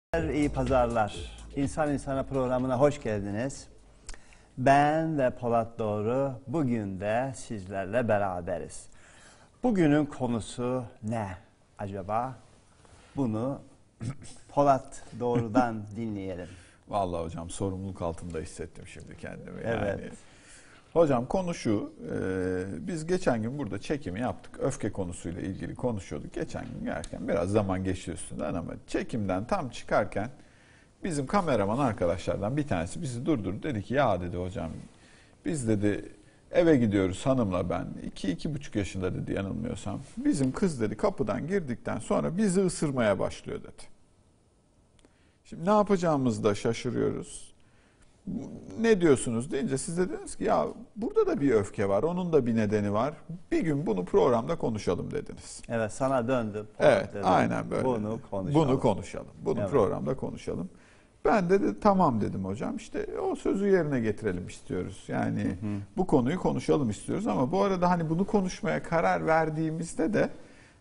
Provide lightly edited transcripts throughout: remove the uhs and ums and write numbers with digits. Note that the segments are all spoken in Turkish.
İyi pazarlar. İnsan İnsana programına hoş geldiniz. Ben ve Polat Doğru bugün de sizlerle beraberiz. Bugünün konusu ne acaba? Bunu Polat Doğru'dan dinleyelim. Vallahi hocam sorumluluk altında hissettim şimdi kendimi. Evet. Yani. Hocam konu şu, biz geçen gün burada çekimi yaptık. Öfke konusuyla ilgili konuşuyorduk. Geçen gün gelirken biraz zaman geçti üstünden ama çekimden tam çıkarken bizim kameraman arkadaşlardan bir tanesi bizi durdurdu. Dedi ki ya dedi hocam biz dedi eve gidiyoruz hanımla ben. 2-2,5 yaşında dedi yanılmıyorsam. Bizim kız dedi kapıdan girdikten sonra bizi ısırmaya başlıyor dedi. Şimdi ne yapacağımızı da şaşırıyoruz. Ne diyorsunuz deyince siz de dediniz ki ya burada da bir öfke var, onun da bir nedeni var. Bir gün bunu programda konuşalım dediniz. Evet, sana döndüm. Evet, dedim. aynen böyle. Bunu konuşalım. Bunu Evet. programda konuşalım. Ben de tamam dedim hocam. İşte o sözü yerine getirelim istiyoruz. Yani bu konuyu konuşalım istiyoruz ama bu arada hani bunu konuşmaya karar verdiğimizde de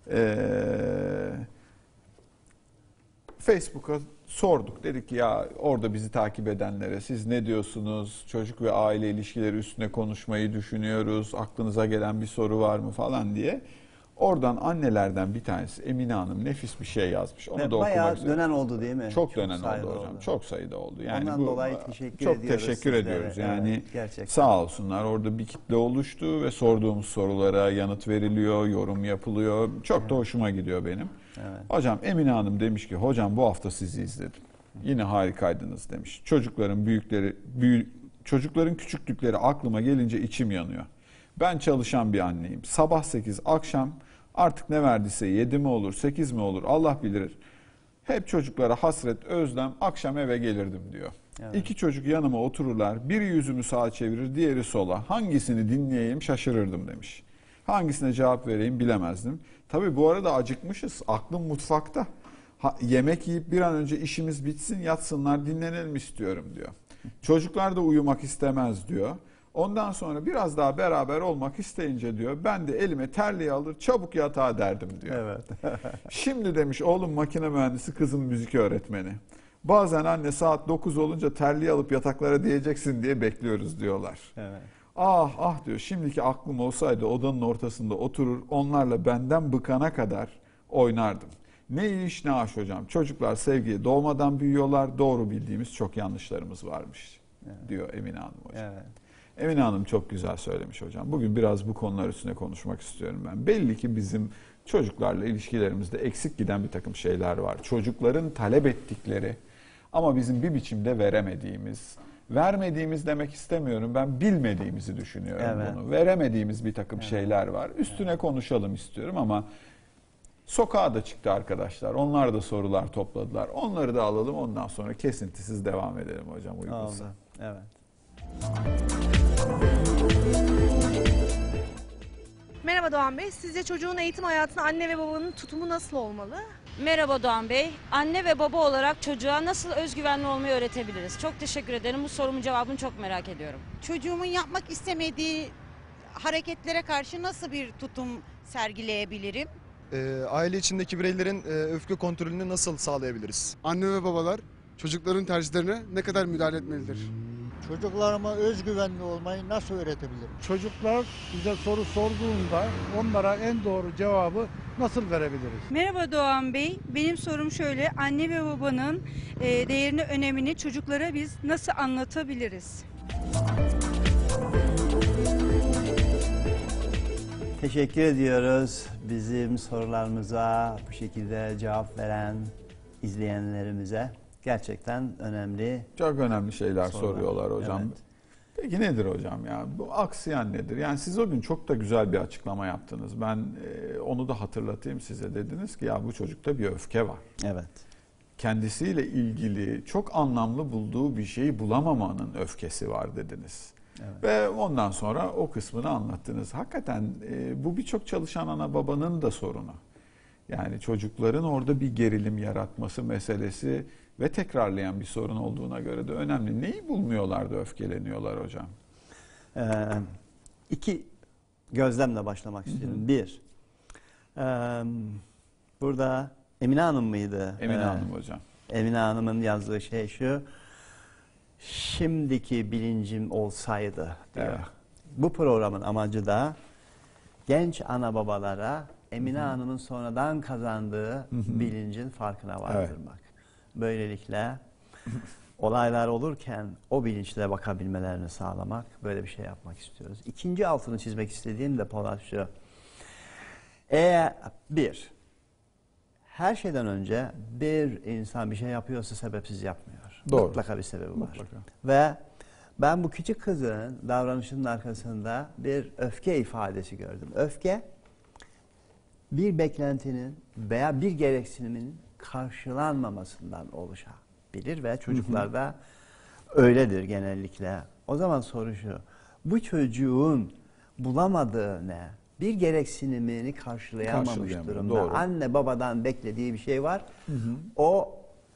Facebook'a sorduk. Dedik ki ya orada bizi takip edenlere siz ne diyorsunuz? Çocuk ve aile ilişkileri üstüne konuşmayı düşünüyoruz. Aklınıza gelen bir soru var mı falan diye. Oradan annelerden bir tanesi Emine Hanım nefis bir şey yazmış. Onu da okumak bayağı istiyorum. dönen oldu değil mi? Çok dönen sayıda oldu hocam. Çok sayıda oldu. Yani ondan dolayı teşekkür çok ediyoruz teşekkür sizlere. ediyoruz. Yani evet, gerçekten. sağ olsunlar. Orada bir kitle oluştu ve sorduğumuz sorulara yanıt veriliyor, yorum yapılıyor. Çok da hoşuma gidiyor benim. Evet. Hocam Emine Hanım demiş ki hocam bu hafta sizi izledim. Yine harikaydınız demiş. Çocukların küçüklükleri aklıma gelince içim yanıyor. Ben çalışan bir anneyim. Sabah 8 akşam artık ne verdiyse 7 mi olur 8 mi olur Allah bilir. Hep çocuklara hasret özlem akşam eve gelirdim diyor. Evet. 2 çocuk yanıma otururlar. Biri yüzümü sağa çevirir diğeri sola. Hangisini dinleyeyim şaşırırdım demiş. Hangisine cevap vereyim bilemezdim. Tabii bu arada acıkmışız. Aklım mutfakta. Yemek yiyip bir an önce işimiz bitsin yatsınlar dinlenelim istiyorum diyor. Çocuklar da uyumak istemez diyor. Ondan sonra biraz daha beraber olmak isteyince diyor ben de elime terliği alır çabuk yatağa derdim diyor. Evet. Şimdi demiş oğlum makine mühendisi kızım müzik öğretmeni. Bazen anne saat 9 olunca terliği alıp yataklara diyeceksin diye bekliyoruz diyorlar. Evet. Ah ah diyor şimdiki aklım olsaydı odanın ortasında oturur onlarla benden bıkana kadar oynardım. Ne iş ne aş hocam çocuklar sevgiye doğmadan büyüyorlar doğru bildiğimiz çok yanlışlarımız varmış diyor Emine Hanım hocam. Evet. Emine Hanım çok güzel söylemiş hocam. Bugün biraz bu konular üstüne konuşmak istiyorum ben. Belli ki bizim çocuklarla ilişkilerimizde eksik giden bir takım şeyler var. Çocukların talep ettikleri ama bizim bir biçimde vermediğimiz demek istemiyorum. Ben bilmediğimizi düşünüyorum Evet. bunu. Veremediğimiz bir takım şeyler var. Üstüne konuşalım istiyorum ama sokağa da çıktı arkadaşlar. Onlar da sorular topladılar. Onları da alalım ondan sonra kesintisiz devam edelim hocam uygunsa. Oldu. Evet. Merhaba Doğan Bey. Sizce çocuğun eğitim hayatında anne ve babanın tutumu nasıl olmalı? Merhaba Doğan Bey. Anne ve baba olarak çocuğa nasıl özgüvenli olmayı öğretebiliriz? Çok teşekkür ederim. Bu sorumun cevabını çok merak ediyorum. Çocuğumun yapmak istemediği hareketlere karşı nasıl bir tutum sergileyebilirim? Aile içindeki bireylerin öfke kontrolünü nasıl sağlayabiliriz? Anne ve babalar çocukların tercihlerine ne kadar müdahale etmelidir? Çocuklarıma özgüvenli olmayı nasıl öğretebilirim? Çocuklar bize soru sorduğunda onlara en doğru cevabı nasıl verebiliriz? Merhaba Doğan Bey. Benim sorum şöyle. Anne ve babanın değerini, önemini çocuklara biz nasıl anlatabiliriz? Teşekkür ediyoruz bizim sorularımıza bu şekilde cevap veren izleyenlerimize. Gerçekten önemli. Çok önemli şeyler Sorular. soruyorlar hocam. Evet. Peki nedir hocam ya? Bu aksiyan nedir? Yani siz o gün çok da güzel bir açıklama yaptınız. Ben onu da hatırlatayım size. Dediniz ki ya bu çocukta bir öfke var. Evet. Kendisiyle ilgili çok anlamlı bulduğu bir şeyi bulamamanın öfkesi var dediniz. Evet. Ve ondan sonra o kısmını anlattınız. Hakikaten bu birçok çalışan ana babanın da sorunu. Yani çocukların orada bir gerilim yaratması meselesi ve tekrarlayan bir sorun olduğuna göre de önemli. Neyi bulmuyorlar da öfkeleniyorlar hocam? 2 gözlemle başlamak istiyorum. 1, burada Emine Hanım mıydı? Emine Hanım hocam. Emine Hanım'ın yazdığı şey şu. Şimdiki bilincim olsaydı diyor. Evet. Bu programın amacı da genç ana babalara Emine Hanım'ın sonradan kazandığı bilincin farkına vardırmak. Böylelikle olaylar olurken o bilinçle bakabilmelerini sağlamak, böyle bir şey yapmak istiyoruz. İkinci altını çizmek istediğim de Polat şu. Her şeyden önce bir insan bir şey yapıyorsa sebepsiz yapmıyor. Doğru. Mutlaka bir sebebi var. Mutlaka. Ve ben bu küçük kızın davranışının arkasında bir öfke ifadesi gördüm. Öfke, bir beklentinin veya bir gereksinimin karşılanmamasından oluşabilir ve çocuklarda öyledir genellikle. O zaman soru şu, bu çocuğun bulamadığı ne? Bir gereksinimini karşılayamamış Karşılayamıyor, durumda. doğru. Anne babadan beklediği bir şey var. O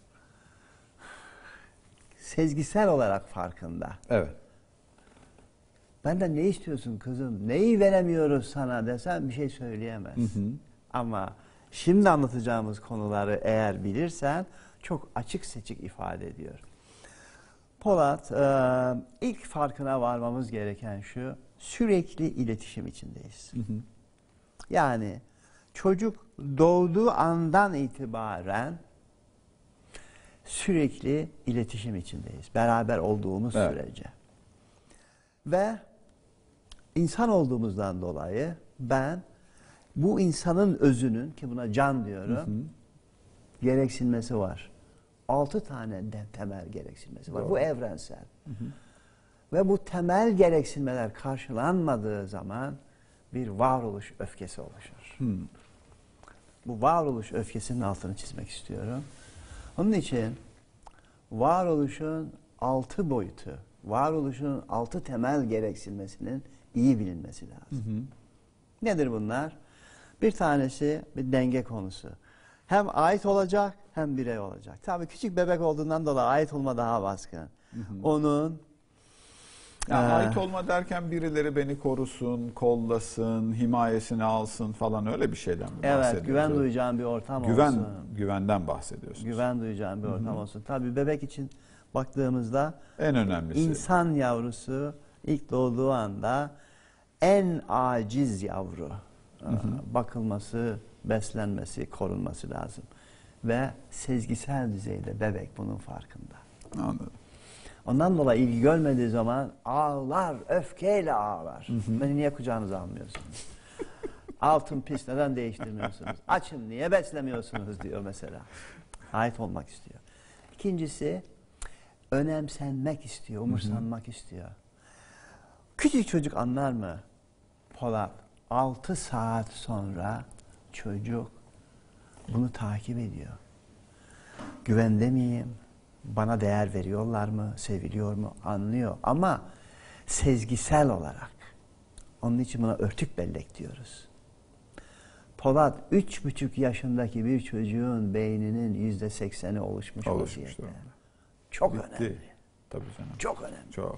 sezgisel olarak farkında. Evet. Benden ne istiyorsun kızım? Neyi veremiyoruz sana desem bir şey söyleyemez. Ama şimdi anlatacağımız konuları eğer bilirsen çok açık seçik ifade ediyor. Polat, ilk farkına varmamız gereken şu, sürekli iletişim içindeyiz. Yani çocuk doğduğu andan itibaren sürekli iletişim içindeyiz. Beraber olduğumuz sürece. Ve insan olduğumuzdan dolayı ben bu insanın özünün, ki buna can diyorum, gereksinmesi var. 6 tane temel gereksinmesi var. Doğru. Bu evrensel. Ve bu temel gereksinmeler karşılanmadığı zaman bir varoluş öfkesi oluşur. Bu varoluş öfkesinin altını çizmek istiyorum. Onun için varoluşun 6 boyutu, varoluşun 6 temel gereksinmesinin iyi bilinmesi lazım. Nedir bunlar? Bir tanesi bir denge konusu. Hem ait olacak hem birey olacak. Tabii küçük bebek olduğundan dolayı ait olma daha baskın. Onun ait olma derken birileri beni korusun, kollasın, himayesini alsın falan, öyle bir şeyden mi bahsediyoruz? evet, güven duyacağın bir ortam olsun. Güvenden bahsediyorsunuz. Güven duyacağın bir ortam olsun. Tabii bebek için baktığımızda En önemlisi. insan yavrusu ilk doğduğu anda en aciz yavru. Bakılması, beslenmesi, korunması lazım. Ve sezgisel düzeyde bebek bunun farkında. Anladım. Ondan dolayı ilgi görmediği zaman ağlar, öfkeyle ağlar. Beni niye kucağınıza almıyorsunuz? Altın pis, neden değiştirmiyorsunuz? Açım, niye beslemiyorsunuz diyor mesela. Ait olmak istiyor. İkincisi, önemsenmek istiyor, umursanmak istiyor. Küçük çocuk anlar mı? Polat, 6 saat sonra çocuk bunu takip ediyor. Güvende miyim? Bana değer veriyorlar mı? Seviliyor mu? Anlıyor. Ama sezgisel olarak. Onun için buna örtük bellek diyoruz. Polat 3,5 yaşındaki bir çocuğun beyninin %80'i oluşmuş vaziyette. Çok önemli. Tabii canım. Çok önemli. Çok.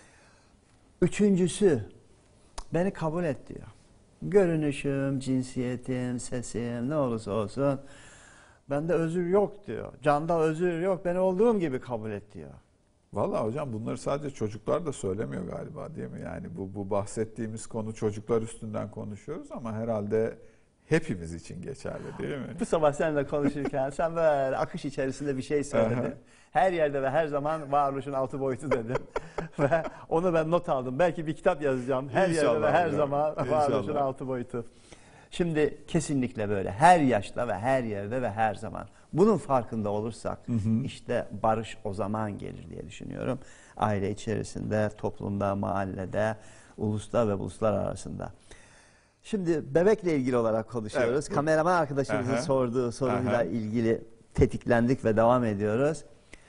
Üçüncüsü, beni kabul et diyor. Görünüşüm, cinsiyetim, sesim ne olursa olsun bende özür yok diyor. Canda özür yok, beni olduğum gibi kabul et diyor. Vallahi hocam bunları sadece çocuklar da söylemiyor galiba, değil mi? Yani bu bahsettiğimiz konu çocuklar üstünden konuşuyoruz ama herhalde hepimiz için geçerli, değil mi? Bu sabah seninle konuşurken sen böyle akış içerisinde bir şey söyledin. Her yerde ve her zaman varoluşun 6 boyutu dedim. Ve onu ben not aldım. Belki bir kitap yazacağım. Her yerde ve her zaman varoluşun 6 boyutu. Şimdi kesinlikle böyle. Her yaşta ve her yerde ve her zaman. Bunun farkında olursak işte barış o zaman gelir diye düşünüyorum. Aile içerisinde, toplumda, mahallede, ulusta ve uluslar arasında. Şimdi bebekle ilgili olarak konuşuyoruz. Evet. Kameraman arkadaşımızın sorduğu soruyla ilgili tetiklendik ve devam ediyoruz.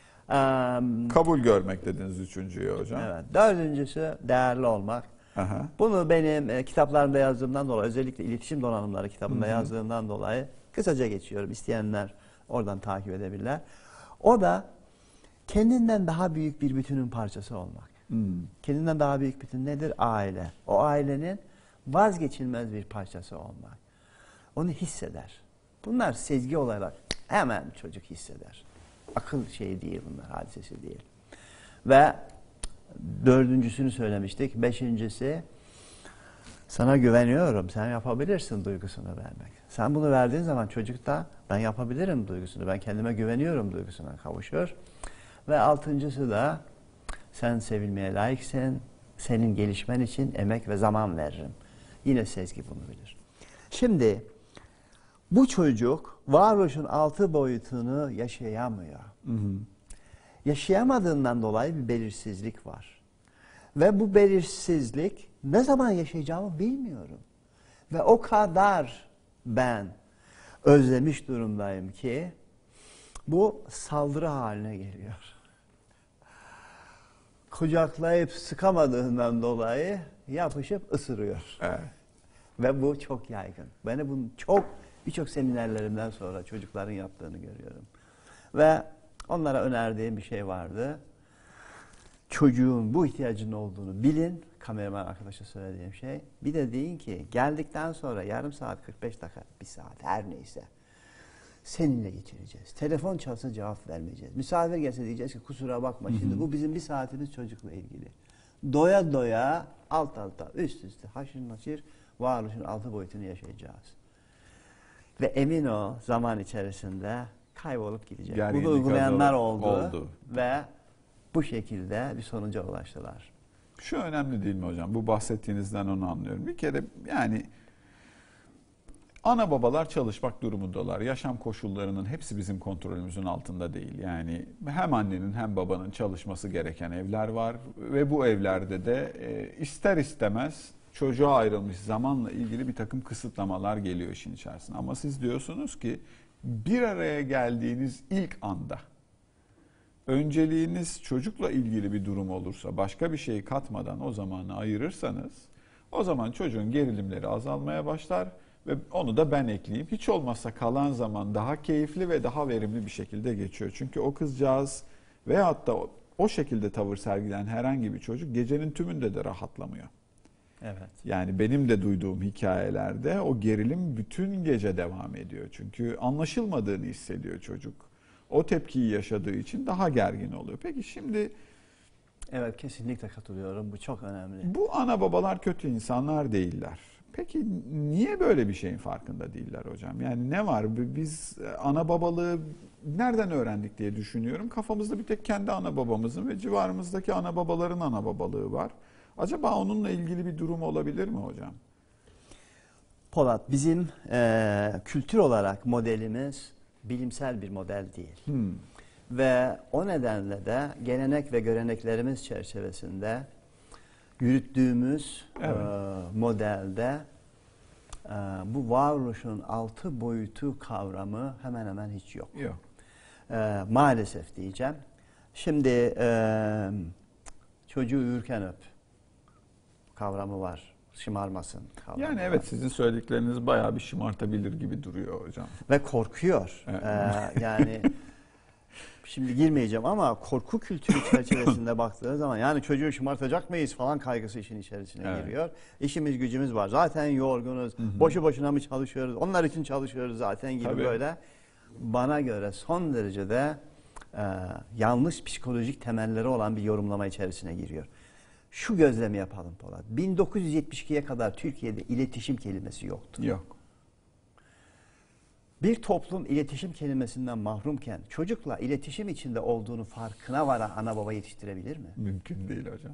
Kabul görmek dediniz üçüncüyü hocam. Evet. Dördüncüsü değerli olmak. Bunu benim kitaplarımda yazdığımdan dolayı, özellikle iletişim donanımları kitabında yazdığımdan dolayı kısaca geçiyorum. İsteyenler oradan takip edebilirler. O da kendinden daha büyük bir bütünün parçası olmak. Kendinden daha büyük bütün nedir? Aile. O ailenin vazgeçilmez bir parçası olmak. Onu hisseder. Bunlar sezgi olarak hemen çocuk hisseder. Akıl şeyi değil bunlar, hadisesi değil. Ve dördüncüsünü söylemiştik. Beşincisi, sana güveniyorum, sen yapabilirsin duygusunu vermek. Sen bunu verdiğin zaman çocuk da ben yapabilirim duygusunu, ben kendime güveniyorum duygusuna kavuşur. Ve altıncısı da sen sevilmeye layıksın, senin gelişmen için emek ve zaman veririm. Yine Sezgi bunu bilir. Şimdi bu çocuk varoluşun 6 boyutunu yaşayamıyor. Yaşayamadığından dolayı bir belirsizlik var. Ve bu belirsizlik ne zaman yaşayacağımı bilmiyorum. Ve o kadar ben özlemiş durumdayım ki bu saldırı haline geliyor. Kucaklayıp sıkamadığından dolayı yapışıp ısırıyor. Evet. Ve bu çok yaygın. Ben bunu birçok seminerlerimden sonra çocukların yaptığını görüyorum. Ve onlara önerdiğim bir şey vardı. Çocuğun bu ihtiyacının olduğunu bilin. Kameraman arkadaşa söylediğim şey. Bir de deyin ki geldikten sonra yarım saat, 45 dakika, bir saat her neyse seninle geçireceğiz. Telefon çalsa cevap vermeyeceğiz. Misafir gelse diyeceğiz ki kusura bakma. Şimdi bu bizim bir saatimiz çocukla ilgili. Doya doya alt alta üst üste haşır naşır varoluşun 6 boyutunu yaşayacağız. Ve emin ol zaman içerisinde kaybolup gidecek. Gerginlik Bunu uygulayanlar oldu. oldu. Ve bu şekilde bir sonuca ulaştılar. Şu önemli değil mi hocam? Bu bahsettiğinizden onu anlıyorum. Bir kere yani ana babalar çalışmak durumundalar. Yaşam koşullarının hepsi bizim kontrolümüzün altında değil. Yani hem annenin hem babanın çalışması gereken evler var ve bu evlerde de ister istemez çocuğa ayrılmış zamanla ilgili bir takım kısıtlamalar geliyor işin içerisine. Ama siz diyorsunuz ki bir araya geldiğiniz ilk anda önceliğiniz çocukla ilgili bir durum olursa, başka bir şey katmadan o zamanı ayırırsanız, o zaman çocuğun gerilimleri azalmaya başlar ve onu da ben ekleyeyim. Hiç olmazsa kalan zaman daha keyifli ve daha verimli bir şekilde geçiyor. Çünkü o kızcağız veyahut da o şekilde tavır sergileyen herhangi bir çocuk gecenin tümünde de rahatlamıyor. Evet. Yani benim de duyduğum hikayelerde o gerilim bütün gece devam ediyor. Çünkü anlaşılmadığını hissediyor çocuk. O tepkiyi yaşadığı için daha gergin oluyor. Peki şimdi... Evet, kesinlikle katılıyorum. Bu çok önemli. Bu ana babalar kötü insanlar değiller. Peki niye böyle bir şeyin farkında değiller hocam? Yani ne var? Biz ana babalığı nereden öğrendik diye düşünüyorum. Kafamızda bir tek kendi ana babamızın ve civarımızdaki ana babaların ana babalığı var. Acaba onunla ilgili bir durum olabilir mi hocam? Polat, bizim kültür olarak modelimiz bilimsel bir model değil. Ve o nedenle de gelenek ve göreneklerimiz çerçevesinde yürüttüğümüz modelde bu varoluşun 6 boyutu kavramı hemen hemen hiç yok. Yok. Maalesef diyeceğim. Şimdi çocuğu uyurken öp kavramı var. Şımarmasın kavramı Yani var. evet, sizin söyledikleriniz bayağı bir şımartabilir gibi duruyor hocam. Ve korkuyor. Evet. Yani şimdi girmeyeceğim ama korku kültürü çerçevesinde baktığı zaman yani çocuğu şımartacak mıyız falan kaygısı işin içerisine giriyor. İşimiz gücümüz var. Zaten yorgunuz. Boşu boşuna mı çalışıyoruz? Onlar için çalışıyoruz zaten gibi böyle. Bana göre son derecede yanlış psikolojik temelleri olan bir yorumlama içerisine giriyor. Şu gözlemi yapalım Polat. 1972'ye kadar Türkiye'de iletişim kelimesi yoktu. Yok. Bir toplum iletişim kelimesinden mahrumken çocukla iletişim içinde olduğunu farkına varan ana baba yetiştirebilir mi? Mümkün değil hocam.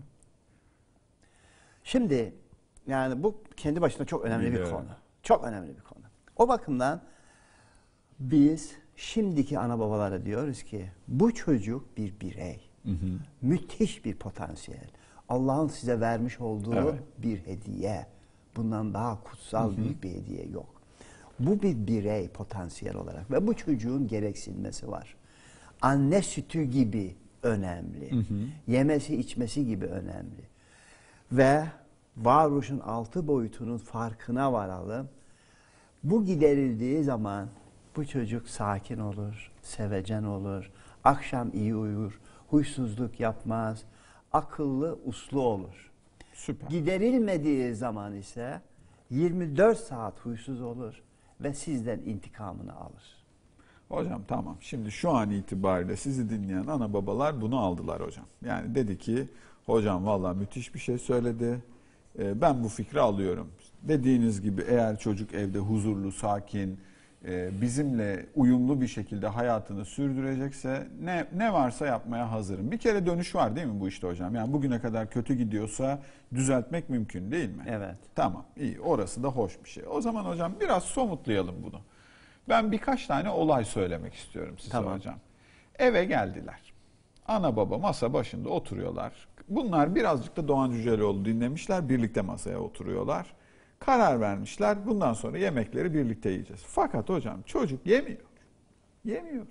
Şimdi yani bu kendi başına çok önemli bir konu. Çok önemli bir konu. O bakımdan biz şimdiki ana babalara diyoruz ki bu çocuk bir birey. Müthiş bir potansiyel. Allah'ın size vermiş olduğu bir hediye. Bundan daha kutsal büyük bir hediye yok. Bu bir birey potansiyel olarak ve bu çocuğun gereksinmesi var. Anne sütü gibi önemli. Yemesi içmesi gibi önemli. Ve varoluşun 6 boyutunun farkına varalım. Bu giderildiği zaman bu çocuk sakin olur, sevecen olur, akşam iyi uyur, huysuzluk yapmaz, akıllı, uslu olur. Süper. Giderilmediği zaman ise 24 saat huysuz olur ve sizden intikamını alır. Hocam tamam. Şimdi şu an itibariyle sizi dinleyen ana babalar bunu aldılar hocam. Yani dedi ki hocam vallahi müthiş bir şey söyledi. Ben bu fikri alıyorum. Dediğiniz gibi eğer çocuk evde huzurlu, sakin, bizimle uyumlu bir şekilde hayatını sürdürecekse ne varsa yapmaya hazırım. Bir kere dönüş var değil mi bu işte hocam? Yani bugüne kadar kötü gidiyorsa düzeltmek mümkün değil mi? Evet. Tamam, iyi. Orası da hoş bir şey. O zaman hocam biraz somutlayalım bunu. Ben birkaç tane olay söylemek istiyorum size hocam. Eve geldiler. Ana baba masa başında oturuyorlar. Bunlar birazcık da Doğan Cüceloğlu dinlemişler. Birlikte masaya oturuyorlar. Karar vermişler. Bundan sonra yemekleri birlikte yiyeceğiz. Fakat hocam çocuk yemiyor. Yemiyor.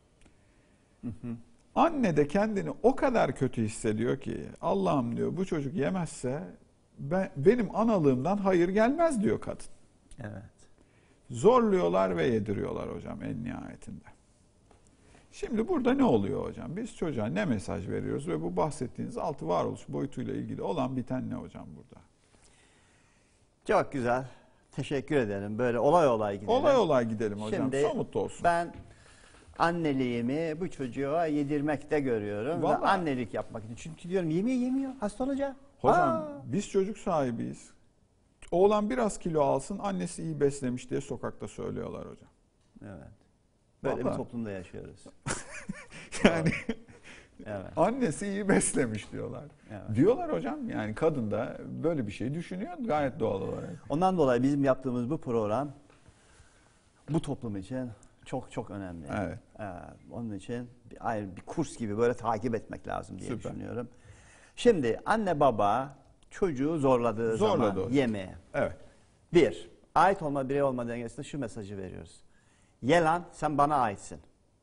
Anne de kendini o kadar kötü hissediyor ki Allah'ım diyor bu çocuk yemezse benim analığımdan hayır gelmez diyor kadın. Evet. Zorluyorlar ve yediriyorlar hocam en nihayetinde. Şimdi burada ne oluyor hocam? Biz çocuğa ne mesaj veriyoruz ve bu bahsettiğiniz altı varoluş boyutuyla ilgili olan biten ne hocam burada? Çok güzel. Teşekkür ederim. Böyle olay olay gidelim. Olay olay gidelim hocam. Şimdi somut olsun. ben anneliğimi bu çocuğa yedirmekte görüyorum. Ve Vallahi. annelik yapmak için. Çünkü diyorum yemiyor. Hasta olacak. Hocam biz çocuk sahibiyiz. Oğlan biraz kilo alsın, annesi iyi beslemiş diye sokakta söylüyorlar hocam. Evet. Böyle Vallahi. bir toplumda yaşıyoruz. Yani Evet. annesi iyi beslemiş diyorlar. Evet. Diyorlar hocam. Yani kadın da böyle bir şey düşünüyor gayet doğal olarak. Ondan dolayı bizim yaptığımız bu program bu toplum için çok çok önemli. Evet. Onun için ayrı bir kurs gibi böyle takip etmek lazım diye Süper. düşünüyorum. Şimdi anne baba çocuğu zorladığı zaman hocam. yemeğe. Evet. Bir, ait olma birey olma dengesinde şu mesajı veriyoruz. Ye lan sen bana aitsin.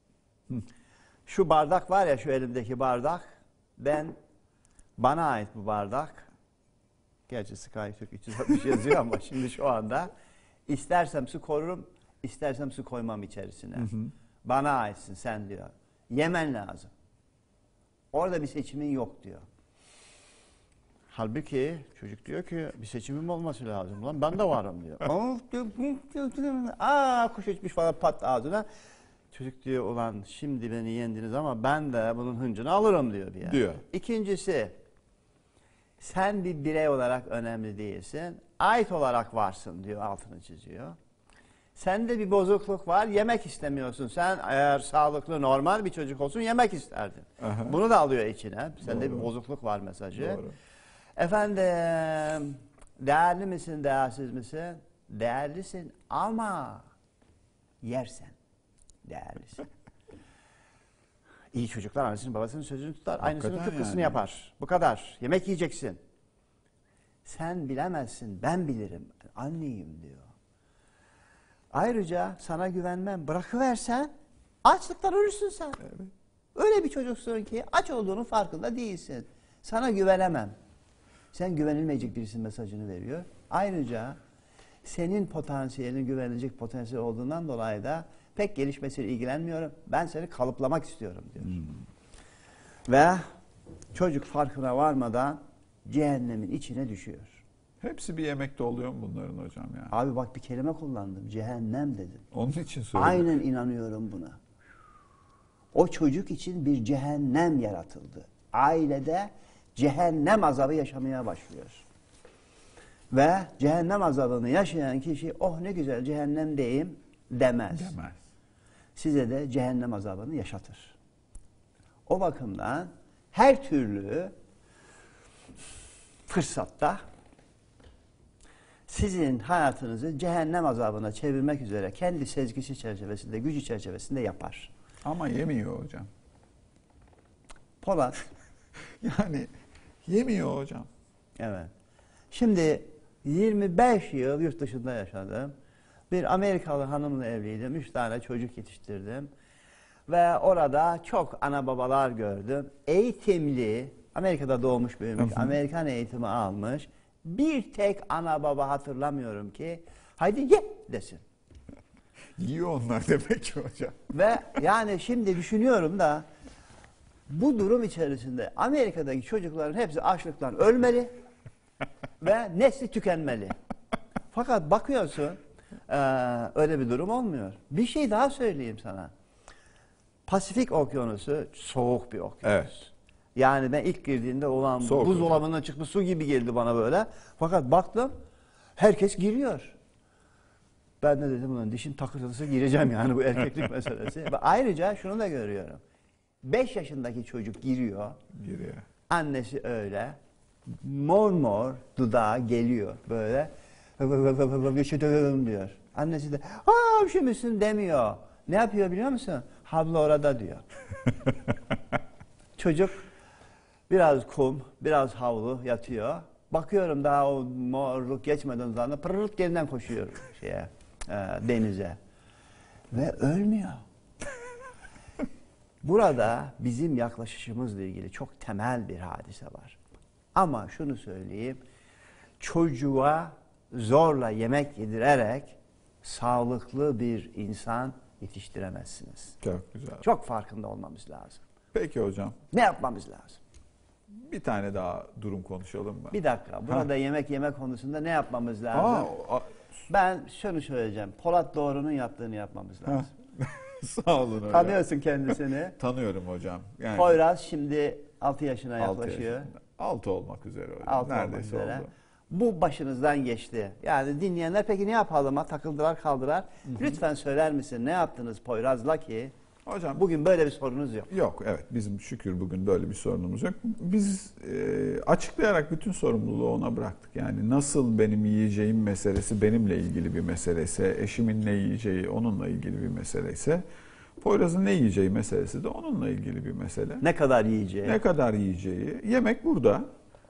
Şu bardak var ya şu elimdeki bardak bana ait bu bardak. Gerçi SkyTürk 360 yazıyor ama şimdi şu anda istersem su korurum, istersem su koymam içerisine. Bana aitsin sen diyor. Yemen lazım. Orada bir seçimin yok diyor. Halbuki çocuk diyor ki bir seçimim olması lazım lan ben de varım diyor. Kuş uçmuş falan pat ağzına. Çocuk diyor ulan şimdi beni yendiniz ama ben de bunun hıncını alırım diyor. Diyor. İkincisi sen bir birey olarak önemli değilsin. Ait olarak varsın diyor altını çiziyor. Sende bir bozukluk var yemek istemiyorsun. Sen eğer sağlıklı normal bir çocuk olsun yemek isterdin. Aha. Bunu da alıyor içine. Sende Doğru. bir bozukluk var mesajı. Doğru. Efendim değerli misin değersiz misin? Değerlisin ama yersen değerlisin. İyi çocuklar annesinin babasının sözünü tutar. Aynısının Hakikaten tıpkısını yani. yapar. Bu kadar. Yemek yiyeceksin. Sen bilemezsin ben bilirim. Anneyim diyor. Ayrıca sana güvenmem. Bırakıversen açlıktan ölürsün sen. Evet. Öyle bir çocuksun ki aç olduğunun farkında değilsin. Sana güvenemem. Sen güvenilmeyecek birisinin mesajını veriyor. Ayrıca senin potansiyelin güvenilecek potansiyel olduğundan dolayı da pek gelişmesiyle ilgilenmiyorum. Ben seni kalıplamak istiyorum diyor. Ve çocuk farkına varmadan cehennemin içine düşüyor. Hepsi bir yemekte oluyor mu bunların hocam ya? Abi bak bir kelime kullandım. Cehennem dedim. Onun için söyledim. Aynen inanıyorum buna. O çocuk için bir cehennem yaratıldı. Ailede cehennem azabı yaşamaya başlıyor. Ve cehennem azabını yaşayan kişi oh ne güzel cehennemdeyim demez. Demez. Size de cehennem azabını yaşatır. O bakımdan her türlü fırsatta sizin hayatınızı cehennem azabına çevirmek üzere kendi sezgisi çerçevesinde, gücü çerçevesinde yapar. Ama yemiyor hocam. Polat. Yani yemiyor hocam. Evet. Şimdi 25 yıl yurt dışında yaşadım. Bir Amerikalı hanımla evliydim. 3 tane çocuk yetiştirdim. Ve orada çok ana babalar gördüm. Eğitimli, Amerika'da doğmuş büyümüş, Amerikan eğitimi almış. Bir tek ana baba hatırlamıyorum ki haydi ye desin. Yiyor onlar demek ki hocam. Ve yani şimdi düşünüyorum da bu durum içerisinde Amerika'daki çocukların hepsi açlıktan ölmeli ve nesli tükenmeli. Fakat bakıyorsun öyle bir durum olmuyor. Bir şey daha söyleyeyim sana. Pasifik Okyanusu soğuk bir okyanus. Evet. Yani ben ilk girdiğimde olan Soğuk buzdolabından çıkmış su gibi geldi bana böyle. Fakat baktım herkes giriyor. Ben de dedim ulan dişim takırtısı gireceğim yani bu erkeklik meselesi. Ve ayrıca şunu da görüyorum. 5 yaşındaki çocuk giriyor. Annesi öyle. Mor mor dudağı geliyor böyle. Diyor. Annesi de üşümüşsün demiyor. Ne yapıyor biliyor musun? Havlu orada diyor. Çocuk biraz kum, biraz havlu yatıyor. Bakıyorum daha o morluk geçmeden sonra pırırt yeniden koşuyor denize. Ve ölmüyor. Burada bizim yaklaşışımızla ilgili çok temel bir hadise var. Ama şunu söyleyeyim, çocuğa zorla yemek yedirerek sağlıklı bir insan yetiştiremezsiniz. Çok güzel. Çok farkında olmamız lazım. Peki hocam. Ne yapmamız lazım? Bir tane daha durum konuşalım mı? Bir dakika. Burada yemek yeme konusunda ne yapmamız lazım? Ben şunu söyleyeceğim. Polat Doğru'nun yaptığını yapmamız lazım. Sağ olun hocam. Tanıyorsun kendisini. Tanıyorum hocam. Yani Poyraz şimdi 6 yaşına yaklaşıyor. 6 olmak üzere hocam. 6 olmak Neredeyse üzere. oldu. Bu başınızdan geçti. Yani dinleyenler peki ne yapalım? Takıldılar kaldılar. Lütfen söyler misin ne yaptınız Poyraz'la ki hocam bugün böyle bir sorunuz yok? Yok, evet, bizim şükür bugün böyle bir sorunumuz yok. Biz açıklayarak bütün sorumluluğu ona bıraktık. Yani nasıl benim yiyeceğim meselesi benimle ilgili bir meseleyse, eşimin ne yiyeceği onunla ilgili bir meseleyse, Poyraz'ın ne yiyeceği meselesi de onunla ilgili bir mesele. Ne kadar yiyeceği? Ne kadar yiyeceği. Yemek burada.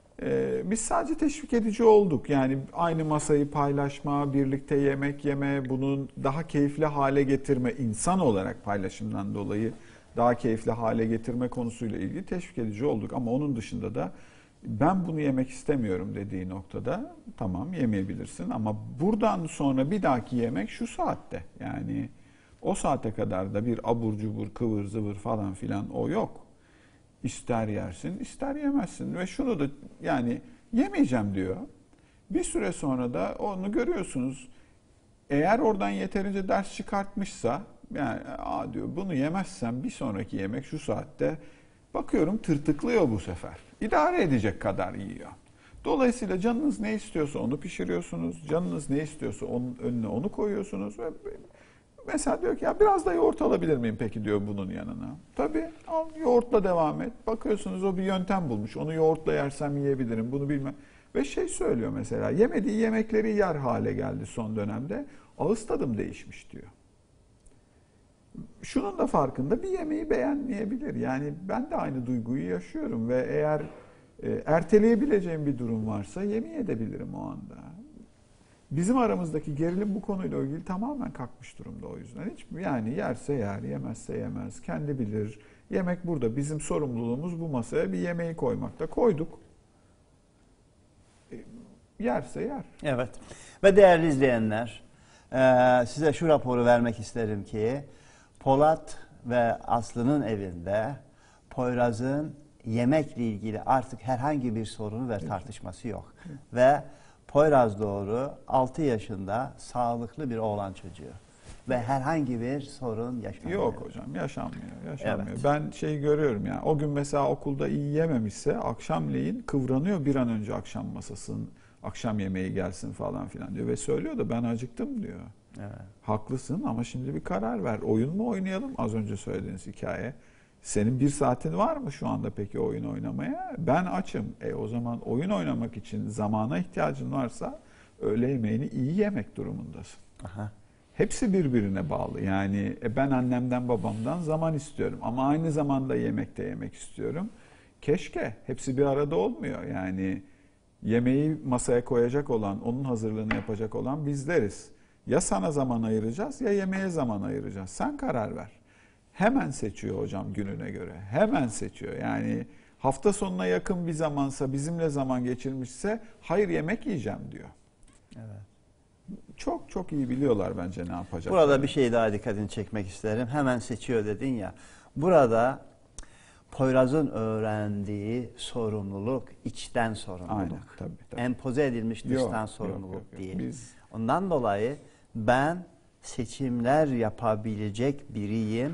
Biz sadece teşvik edici olduk. Yani aynı masayı paylaşma, birlikte yemek yeme, bunu daha keyifli hale getirme, insan olarak paylaşımdan dolayı daha keyifli hale getirme konusuyla ilgili teşvik edici olduk. Ama onun dışında da ben bunu yemek istemiyorum dediği noktada tamam yemeyebilirsin. Ama buradan sonra bir dahaki yemek şu saatte. Yani o saate kadar da bir abur cubur, kıvır zıvır falan filan o yok. İster yersin, ister yemezsin. Ve şunu da yani yemeyeceğim diyor. Bir süre sonra da onu görüyorsunuz. Eğer oradan yeterince ders çıkartmışsa, yani diyor bunu yemezsem bir sonraki yemek şu saatte, bakıyorum tırtıklıyor bu sefer. İdare edecek kadar yiyor. Dolayısıyla canınız ne istiyorsa onu pişiriyorsunuz. Canınız ne istiyorsa onun önüne onu koyuyorsunuz ve mesela diyor ki ya biraz da yoğurt alabilir miyim peki diyor bunun yanına. Tabii al yoğurtla devam et. Bakıyorsunuz o bir yöntem bulmuş. Onu yoğurtla yersem yiyebilirim bunu bilmem. Ve söylüyor mesela yemediği yemekleri yer hale geldi son dönemde. Ağız tadım değişmiş diyor. Şunun da farkında bir yemeği beğenmeyebilir. Yani ben de aynı duyguyu yaşıyorum ve eğer erteleyebileceğim bir durum varsa yemeyebilirim o anda. Bizim aramızdaki gerilim bu konuyla ilgili tamamen kalkmış durumda o yüzden. Hiç yani yerse yer, yemezse yemez. Kendi bilir. Yemek burada. Bizim sorumluluğumuz bu masaya bir yemeği koymakta. Koyduk. Yerse yer. Evet. Ve değerli izleyenler, size şu raporu vermek isterim ki Polat ve Aslı'nın evinde Poyraz'ın yemekle ilgili artık herhangi bir sorunu ve tartışması yok. Ve Poyraz Doğru 6 yaşında sağlıklı bir oğlan çocuğu. Ve herhangi bir sorun yaşamıyor. Yok hocam yaşanmıyor. Evet. Ben görüyorum yani o gün mesela okulda iyi yememişse akşamleyin kıvranıyor bir an önce akşam masasının akşam yemeği gelsin falan filan diyor. Ve söylüyor da ben acıktım diyor. Evet. Haklısın ama şimdi bir karar ver. Oyun mu oynayalım az önce söylediğiniz hikaye. Senin 1 saatin var mı şu anda peki oyun oynamaya? Ben açım. O zaman oyun oynamak için zamana ihtiyacın varsa öğle yemeğini iyi yemek durumundasın. Aha. Hepsi birbirine bağlı. Yani ben annemden babamdan zaman istiyorum ama aynı zamanda yemekte yemek istiyorum. Keşke hepsi bir arada olmuyor. Yani yemeği masaya koyacak olan, onun hazırlığını yapacak olan bizleriz. Ya sana zaman ayıracağız ya yemeğe zaman ayıracağız. Sen karar ver. Hemen seçiyor hocam gününe göre. Hemen seçiyor. Yani hafta sonuna yakın bir zamansa, bizimle zaman geçirmişse hayır yemek yiyeceğim diyor. Evet. Çok çok iyi biliyorlar bence ne yapacaklar. Burada bir şey daha dikkatini çekmek isterim. Hemen seçiyor dedin ya. Burada Poyraz'ın öğrendiği sorumluluk içten sorumluluk. Aynen, tabii. Empoze edilmiş dıştan sorumluluk yok. değil. Ondan dolayı ben seçimler yapabilecek biriyim.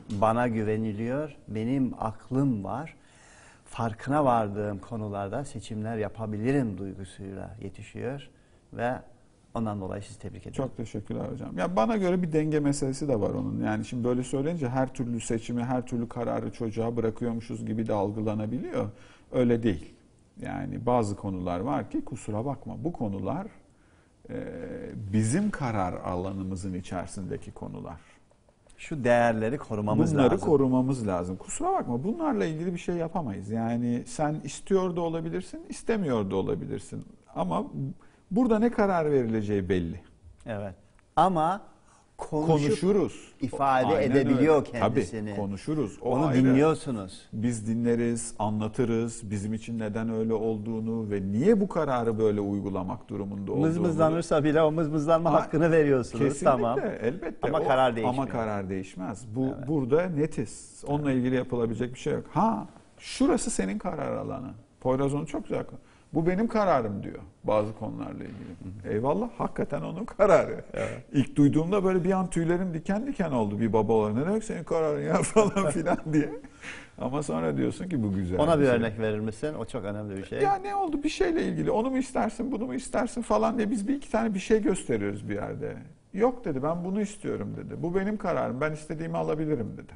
bana güveniliyor, benim aklım var. Farkına vardığım konularda seçimler yapabilirim duygusuyla yetişiyor ve ondan dolayı sizi tebrik ediyorum. Çok teşekkürler hocam. Ya bana göre bir denge meselesi de var onun. Yani şimdi böyle söyleyince her türlü seçimi, her türlü kararı çocuğa bırakıyormuşuz gibi de algılanabiliyor. Öyle değil. Yani bazı konular var ki kusura bakma bu konular bizim karar alanımızın içerisindeki konular. Şu değerleri korumamız Bunları lazım. korumamız lazım. Kusura bakma bunlarla ilgili bir şey yapamayız. Yani sen istiyor da olabilirsin, istemiyor da olabilirsin. Ama burada ne karar verileceği belli. Evet. Ama Konuşuruz. ifade Aynen edebiliyor öyle. kendisini. Tabii konuşuruz. O Onu ayrı. dinliyorsunuz. Biz dinleriz, anlatırız. Bizim için neden öyle olduğunu ve niye bu kararı böyle uygulamak durumunda olduğunu. Mızmızlanırsa bile o mızmızlanma hakkını veriyorsunuz. Kesinlikle, Tamam. elbette. Ama karar değişmiyor. Ama karar değişmez. Burada netiz. Onunla ilgili yapılabilecek bir şey yok. Şurası senin karar alanı. Poyraz onu çok güzel. Bu benim kararım diyor bazı konularla ilgili. Eyvallah, hakikaten onun kararı. Evet. İlk duyduğumda böyle bir an tüylerim diken diken oldu bir baba olarak. Ne demek senin kararın ya falan filan diye. Ama sonra diyorsun ki bu güzel. Ona bir şey. örnek verir misin? O çok önemli bir şey. Ya ne oldu bir şeyle ilgili, onu mu istersin, bunu mu istersin falan diye biz bir iki tane bir şey gösteriyoruz bir yerde. Yok dedi, ben bunu istiyorum dedi. Bu benim kararım, ben istediğimi alabilirim dedi.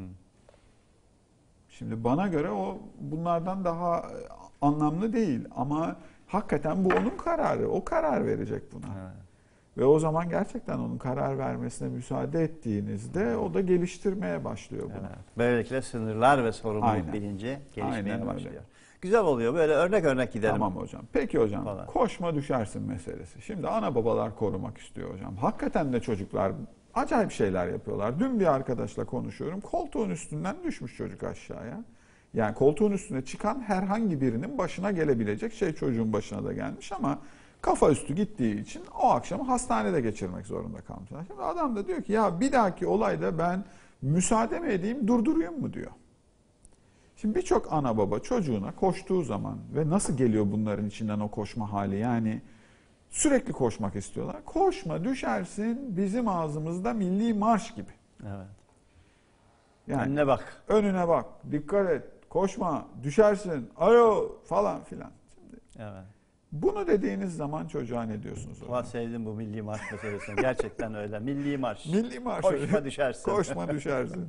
Şimdi bana göre o bunlardan daha anlamlı değil ama hakikaten bu onun kararı. O karar verecek buna. Evet. Ve o zaman gerçekten onun karar vermesine müsaade ettiğinizde o da geliştirmeye başlıyor bunu. Evet. Böylelikle sınırlar ve sorumluluk bilinci gelişmeye başlıyor. Öyle. Güzel oluyor. Böyle örnek gidelim. Tamam hocam. Peki hocam falan. Koşma düşersin meselesi. Şimdi ana babalar korumak istiyor hocam. Hakikaten de çocuklar acayip şeyler yapıyorlar. Dün bir arkadaşla konuşuyorum. Koltuğun üstünden düşmüş çocuk aşağıya. Yani koltuğun üstüne çıkan herhangi birinin başına gelebilecek şey çocuğun başına da gelmiş ama kafa üstü gittiği için o akşamı hastanede geçirmek zorunda kalmışlar. Şimdi adam da diyor ki ya bir dahaki olayda ben müsaade mi edeyim durdurayım mı diyor. Şimdi birçok ana baba çocuğuna koştuğu zaman ve nasıl geliyor bunların içinden o koşma hali yani sürekli koşmak istiyorlar. Koşma düşersin bizim ağzımızda milli marş gibi. Evet. Yani önüne bak. Önüne bak. Dikkat et. Koşma. Düşersin. Alo falan filan. Şimdi evet. Bunu dediğiniz zaman çocuğa ne diyorsunuz? Valla sevdim bu milli marş meselesini. Gerçekten öyle. Milli marş. Milli marş. Koşma düşersin. Koşma düşersin.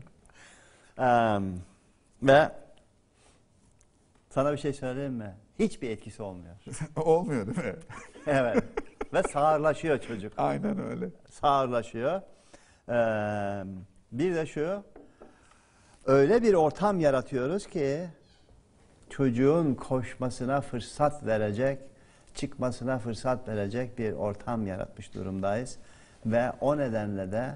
Ve sana bir şey söyleyeyim mi? Hiçbir etkisi olmuyor. Olmuyor değil mi? Evet. Ve sağırlaşıyor çocuk. Aynen öyle. Sağırlaşıyor. Bir de şu, öyle bir ortam yaratıyoruz ki çocuğun koşmasına fırsat verecek, çıkmasına fırsat verecek bir ortam yaratmış durumdayız. Ve o nedenle de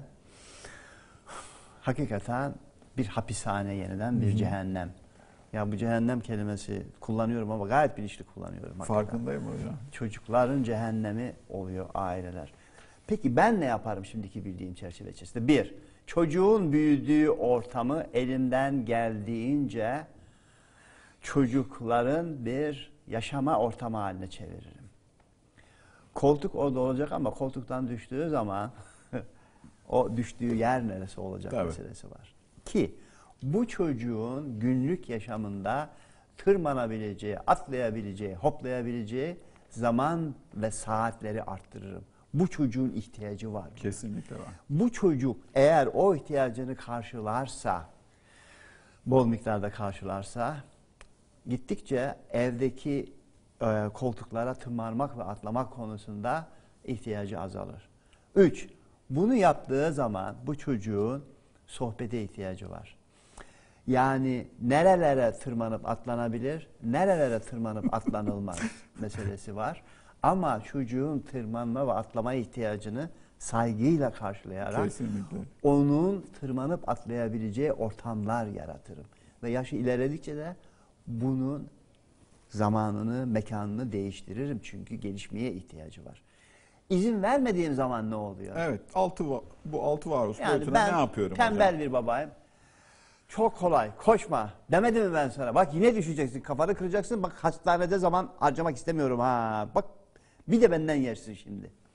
hakikaten bir hapishane yeniden bir cehennem. Ya bu cehennem kelimesi kullanıyorum ama gayet bilinçli kullanıyorum. Hakikaten. Farkındayım hocam. Çocukların cehennemi oluyor aileler. Peki ben ne yaparım şimdiki bildiğim çerçeve içerisinde? Bir, çocuğun büyüdüğü ortamı elimden geldiğince çocukların bir yaşama ortamı haline çeviririm. Koltuk orada olacak ama koltuktan düştüğü zaman o düştüğü yer neresi olacak meselesi var. Ki bu çocuğun günlük yaşamında tırmanabileceği, atlayabileceği, hoplayabileceği zaman ve saatleri arttırırım. Bu çocuğun ihtiyacı var. Kesinlikle var. Bu çocuk eğer o ihtiyacını karşılarsa, bol miktarda karşılarsa, gittikçe evdeki koltuklara tırmanmak ve atlamak konusunda ihtiyacı azalır. 3. Bunu yaptığı zaman bu çocuğun sohbete ihtiyacı var. Yani nerelere tırmanıp atlanabilir, nerelere tırmanıp atlanılmaz meselesi var. Ama çocuğun tırmanma ve atlama ihtiyacını saygıyla karşılayarak kesinlikle onun tırmanıp atlayabileceği ortamlar yaratırım. Ve yaşı ilerledikçe de bunun zamanını, mekanını değiştiririm. Çünkü gelişmeye ihtiyacı var. İzin vermediğim zaman ne oluyor? Evet, bu altı varus Yani boyutuna ne yapıyorum tembel hocam? bir babayım. Çok kolay, koşma. Demedim mi ben sana? Bak yine düşeceksin, kafanı kıracaksın. Bak hastanede zaman harcamak istemiyorum ha. Bak bir de benden yersin şimdi.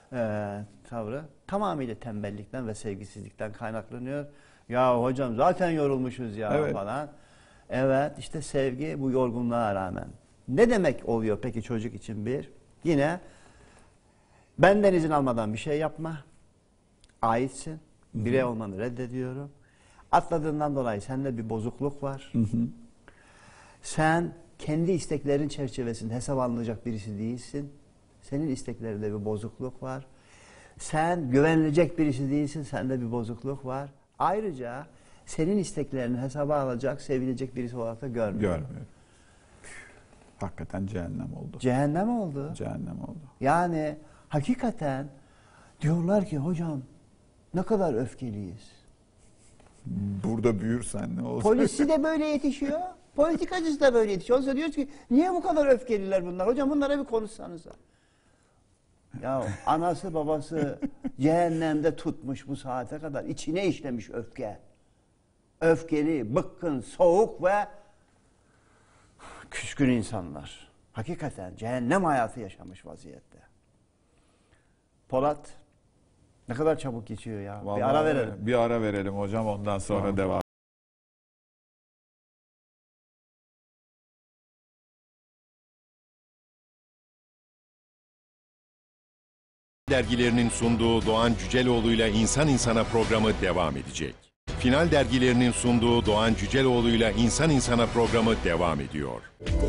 tavrı tamamıyla tembellikten ve sevgisizlikten kaynaklanıyor. Ya hocam zaten yorulmuşuz ya Evet. falan. Evet, işte sevgi bu yorgunluğa rağmen. Ne demek oluyor peki çocuk için bir? Yine benden izin almadan bir şey yapma. Aitsin. Birey olmanı reddediyorum. Atladığından dolayı sende bir bozukluk var. Sen kendi isteklerin çerçevesinde hesap alınacak birisi değilsin. Senin isteklerinde bir bozukluk var. Sen güvenilecek birisi değilsin. Sende bir bozukluk var. Ayrıca senin isteklerini hesaba alacak, sevilecek birisi olarak da görmüyorum. Görmüyorum. Hakikaten cehennem oldu. Cehennem oldu. Cehennem oldu. Yani hakikaten diyorlar ki hocam ne kadar öfkeliyiz. Burada büyürsen ne olacak? Polisi de böyle yetişiyor. Politikacısı da böyle yetişiyor. Oysa diyoruz ki niye bu kadar öfkeliler bunlar? Hocam bunlara bir konuşsanıza. Ya anası babası cehennemde tutmuş bu saate kadar. İçine işlemiş öfke. Öfkeli, bıkkın, soğuk ve küskün insanlar. Hakikaten cehennem hayatı yaşamış vaziyette. Polat ne kadar çabuk geçiyor ya. Vallahi bir ara verelim. Bir ara verelim hocam, ondan sonra Tamam. devam. Dergilerinin sunduğu Doğan Cüceloğlu'yla İnsan İnsana programı devam edecek. Final Dergilerinin sunduğu Doğan Cüceloğlu'yla İnsan İnsana programı devam ediyor.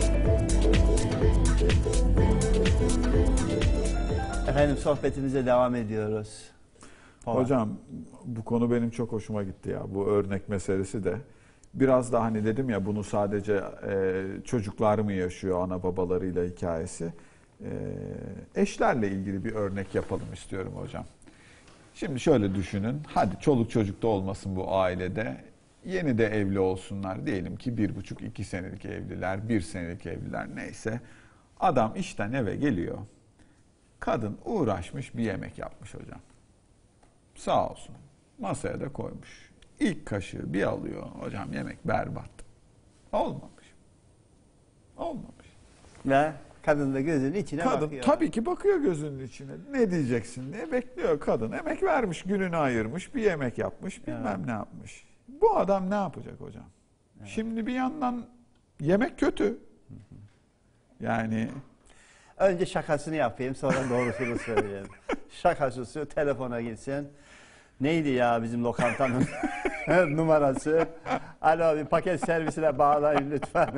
Efendim sohbetimize devam ediyoruz. Polat. Hocam bu konu benim çok hoşuma gitti ya. Bu örnek meselesi de. Biraz da hani dedim ya, bunu sadece çocuklar mı yaşıyor ana babalarıyla hikayesi. Eşlerle ilgili bir örnek yapalım istiyorum hocam. Şimdi şöyle düşünün. Hadi çoluk çocuk da olmasın bu ailede. Yeni de evli olsunlar. Diyelim ki 1,5-2 senelik evliler, 1 senelik evliler, neyse. Adam işten eve geliyor. Kadın uğraşmış bir yemek yapmış hocam. Sağ olsun. Masaya da koymuş. İlk kaşığı bir alıyor. Hocam yemek berbat. Olmamış. Olmamış. Ve kadın da gözünün içine Kadın bakıyor. tabii ki bakıyor gözünün içine. Ne diyeceksin diye bekliyor kadın. Emek vermiş, gününü ayırmış, bir yemek yapmış, bilmem ne yapmış. Bu adam ne yapacak hocam? Evet. Şimdi bir yandan yemek kötü. Yani Önce şakasını yapayım, sonra doğrusunu söyleyeyim. Şakası telefona gitsin. Neydi ya bizim lokantanın numarası? Alo, bir paket servisine bağlayın lütfen.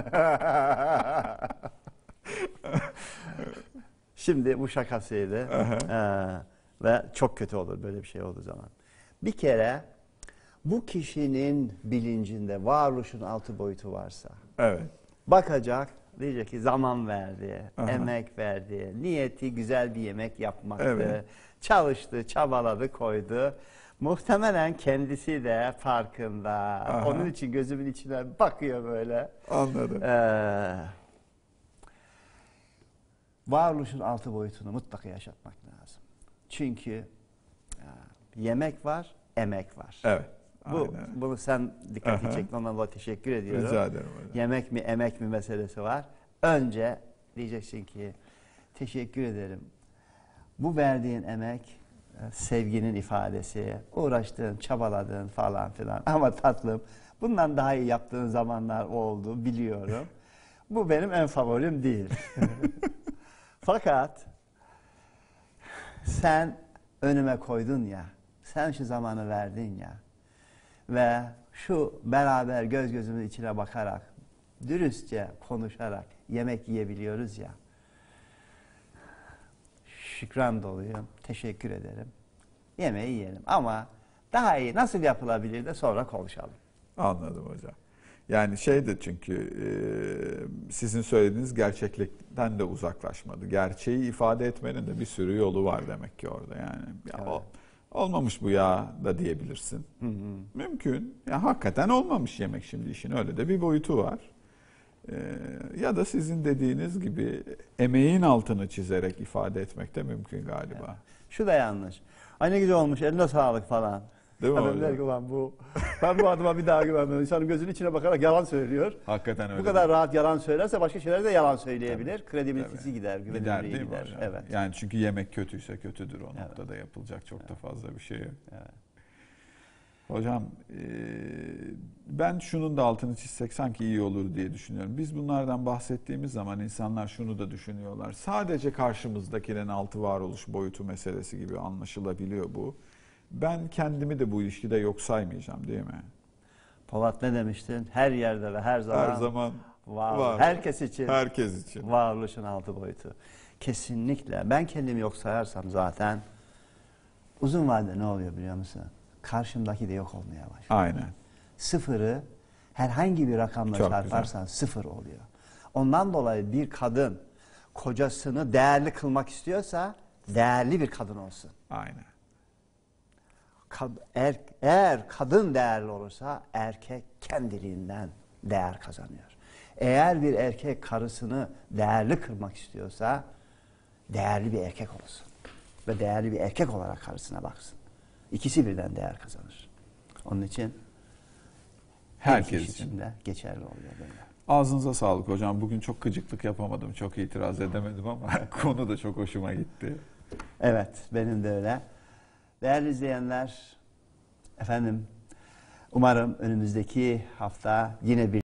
Şimdi bu şakasıydı. Ve çok kötü olur böyle bir şey olduğu zaman. Bir kere bu kişinin bilincinde varoluşun 6 boyutu varsa, evet. bakacak, diyecek ki zaman verdi, Aha. emek verdi, niyeti güzel bir yemek yapmaktı, Evet. çalıştı, çabaladı, koydu. Muhtemelen kendisi de farkında. Aha. Onun için gözümün içine bakıyor böyle. Anladım. Varoluşun 6 boyutunu mutlaka yaşatmak lazım. Çünkü yemek var, emek var. Evet. Aynen. Bunu sen dikkatini Aha. çektin, ona teşekkür ediyorum. Rica ederim hocam. Yemek mi, emek mi meselesi var. Önce diyeceksin ki teşekkür ederim. Bu verdiğin emek sevginin ifadesi, uğraştığın, çabaladığın falan filan. Ama tatlım, bundan daha iyi yaptığın zamanlar oldu, biliyorum. Bu benim en favorim değil. Fakat sen önüme koydun ya, sen şu zamanı verdin ya ve şu beraber göz gözümün içine bakarak, dürüstçe konuşarak yemek yiyebiliyoruz ya, şükran doluyum, teşekkür ederim. Yemeği yiyelim ama daha iyi nasıl yapılabilir de sonra konuşalım. Anladım hocam. Yani şey de çünkü sizin söylediğiniz gerçeklikten de uzaklaşmadı. Gerçeği ifade etmenin de bir sürü yolu var demek ki orada yani. Ya Evet. olmamış bu ya da diyebilirsin. Hı hı. Mümkün. Ya hakikaten olmamış yemek, şimdi işin öyle de bir boyutu var. Ya da sizin dediğiniz gibi emeğin altını çizerek ifade etmek de mümkün galiba. Evet. Şu da yanlış. Ay ne güzel olmuş, eline sağlık falan. Değil mi Adam hocam? der ki ulan ben bu adama bir daha güvenmem. İnsanın gözünün içine bakarak yalan söylüyor. Hakikaten öyle. Bu kadar rahat yalan söylerse başka şeyler de yalan söyleyebilir. Tabii, Kredibilitesi tabii. gider, Gider güvenilirliği değil mi gider. hocam? Evet. Yani çünkü yemek kötüyse kötüdür. O Evet. noktada yapılacak çok da fazla bir şey yok. Evet. Hocam ben şunun da altını çizsek sanki iyi olur diye düşünüyorum. Biz bunlardan bahsettiğimiz zaman insanlar şunu da düşünüyorlar. Sadece karşımızdakinin altı varoluş boyutu meselesi gibi anlaşılabiliyor bu. Ben kendimi de bu ilişkide yok saymayacağım değil mi? Polat ne demiştin? Her yerde ve her zaman, Her zaman var. Herkes için. Herkes için. Varoluşun altı boyutu. Kesinlikle. Ben kendimi yok sayarsam zaten uzun vadede ne oluyor biliyor musun? Karşımdaki de yok olmaya başlıyor. Aynen. Sıfırı herhangi bir rakamla Çok çarparsan sıfır oluyor. Ondan dolayı bir kadın kocasını değerli kılmak istiyorsa değerli bir kadın olsun. Aynen. Eğer kadın değerli olursa erkek kendiliğinden değer kazanıyor. Eğer bir erkek karısını değerli kılmak istiyorsa değerli bir erkek olsun. Ve değerli bir erkek olarak karısına baksın. İkisi birden değer kazanır. Onun için Herkes için de geçerli oluyor böyle. Ağzınıza sağlık hocam. Bugün çok gıcıklık yapamadım. Çok itiraz edemedim ama konu da çok hoşuma gitti. Evet, benim de öyle. Değerli izleyenler, efendim umarım önümüzdeki hafta yine bir